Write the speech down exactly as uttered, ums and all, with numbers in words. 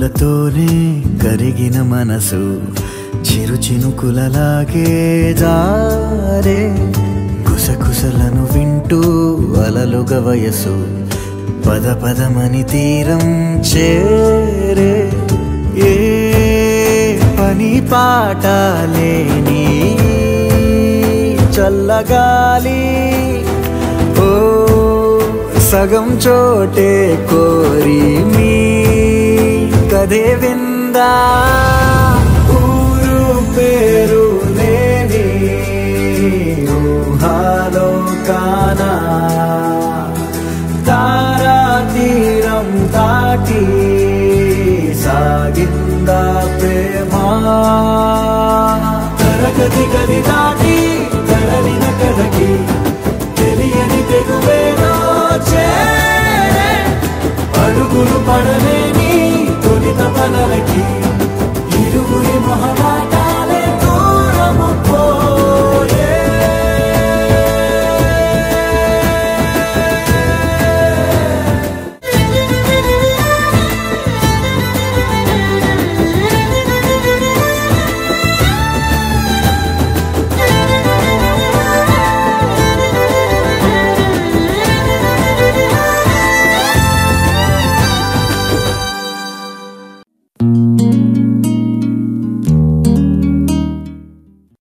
పూలతోనే కరిగిన మనసు చిరు చినుకులలాగే జారే గుసగుసలను వింటూ అలలుగ వయసు పద పదమని తీరం చేరే ఏ పని పాట లేని చల్లగాలి ఓ సగం చోటే కోరి మీ కదే విందా ఊరు పేరు లేని ఊహాలో కానా తారా తీరం దాటి సాగిందా ప్రేమా తరగతి గది దాటి తరలిన కథకి తెలియని తెగువేనో చేరే అడుగులు పడలేని తొలిత పనలకి ఇరుగురి మొహం